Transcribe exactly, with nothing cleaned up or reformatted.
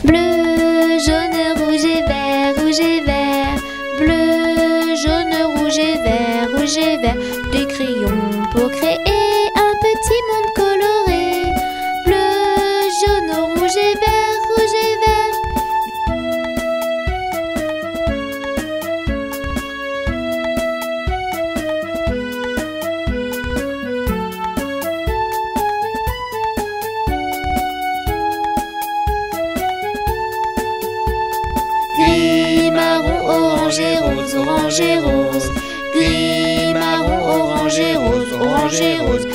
Bleu, jaune, rouge et vert, rouge et vert. Bleu, jaune, rouge et vert, rouge et vert. Des crayons pour créer un petit monde coloré. Bleu, jaune, rouge et vert, rouge et vert. Gris, marron, orange et rose, orange et rose. Gris, marron, orange et rose, orange et rose.